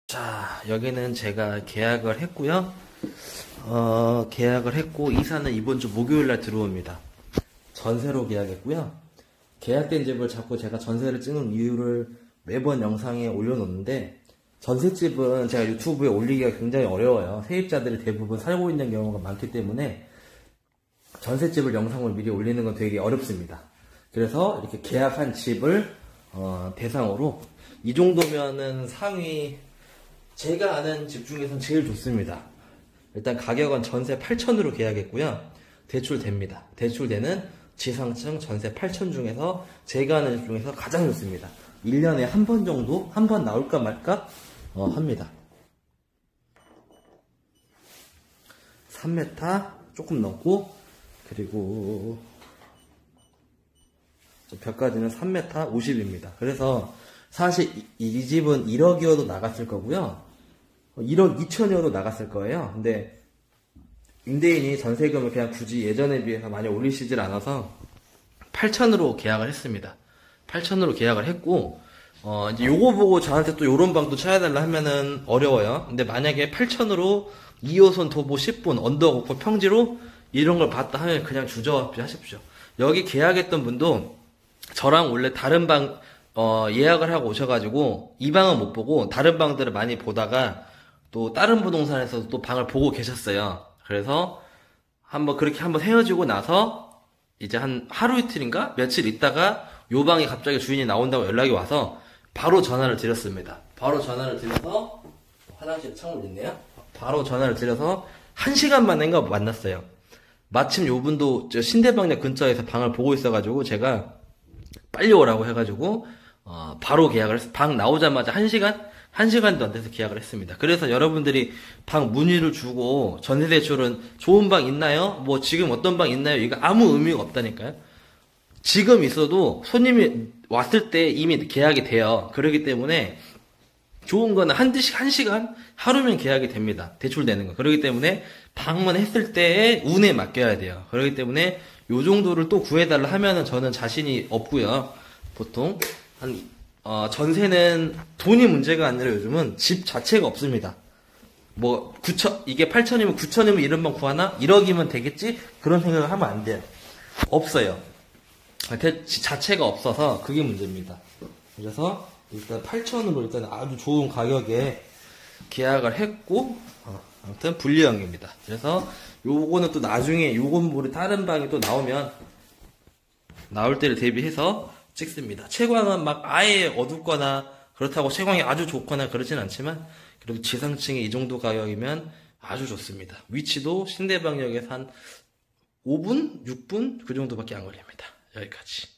자, 여기는 제가 계약을 했고요. 계약을 했고, 이사는 이번 주 목요일날 들어옵니다. 전세로 계약했고요. 계약된 집을 자꾸 제가 전세를 찍는 이유를 매번 영상에 올려놓는데, 전셋집은 제가 유튜브에 올리기가 굉장히 어려워요. 세입자들이 대부분 살고 있는 경우가 많기 때문에, 전셋집을 영상을 미리 올리는 건 되게 어렵습니다. 그래서 이렇게 계약한 집을, 대상으로, 이 정도면은 상위, 제가 아는 집 중에서는 제일 좋습니다. 일단 가격은 전세 8천으로 계약했고요. 대출됩니다. 대출되는 지상층 전세 8천 중에서 제가 아는 집 중에서 가장 좋습니다. 1년에 한 번 정도? 한 번 나올까 말까? 합니다. 3m 조금 넘고, 그리고 벽까지는 3m 50입니다. 그래서 사실 이 집은 1억이어도 나갔을 거고요. 1억 2천이어도 나갔을 거예요. 근데 임대인이 전세금을 그냥 굳이 예전에 비해서 많이 올리시질 않아서 8천으로 계약을 했습니다. 8천으로 계약을 했고, 이제 요거 보고 저한테 또 요런 방도 쳐야달라 하면은 어려워요. 근데 만약에 8천으로 2호선 도보 10분 언덕 평지로 이런 걸 봤다 하면 그냥 주저없이 하십시오. 여기 계약했던 분도 저랑 원래 다른 방 예약을 하고 오셔가지고 이 방은 못 보고 다른 방들을 많이 보다가 또 다른 부동산에서 또 방을 보고 계셨어요. 그래서 그렇게 한번 헤어지고 나서 이제 한 하루 이틀인가 며칠 있다가 요 방에 갑자기 주인이 나온다고 연락이 와서 바로 전화를 드렸습니다. 바로 전화를 드려서 화장실 창문 있네요. 바로 전화를 드려서 1시간 만인가 만났어요. 마침 요 분도 저 신대방역 근처에서 방을 보고 있어가지고 제가 빨리 오라고 해가지고 바로 계약을 했어요. 방 나오자마자 1시간도 안 돼서 계약을 했습니다. 그래서 여러분들이 방 문의를 주고 전세대출은 좋은 방 있나요? 뭐 지금 어떤 방 있나요? 이거 아무 의미가 없다니까요. 지금 있어도 손님이 왔을 때 이미 계약이 돼요. 그렇기 때문에 좋은 거는 한 시간? 하루면 계약이 됩니다. 대출되는 거. 그렇기 때문에 방문했을 때의 운에 맡겨야 돼요. 그렇기 때문에 요 정도를 또 구해달라 하면은 저는 자신이 없고요. 보통 전세는 돈이 문제가 아니라 요즘은 집 자체가 없습니다. 뭐 9천, 이게 8천이면 9천이면 이런 방 구하나? 1억이면 되겠지? 그런 생각을 하면 안 돼요. 없어요. 자체가 없어서 그게 문제입니다. 그래서 일단 8천으로 일단 아주 좋은 가격에 계약을 했고, 아무튼 분리형입니다. 그래서 요거는 또 나중에 요 건물이 다른 방이 또 나올 때를 대비해서 찍습니다. 채광은 막 아예 어둡거나 그렇다고 채광이 아주 좋거나 그러진 않지만 그래도 지상층이 이 정도 가격이면 아주 좋습니다. 위치도 신대방역에서 한 5분? 6분? 그 정도밖에 안 걸립니다. 여기까지.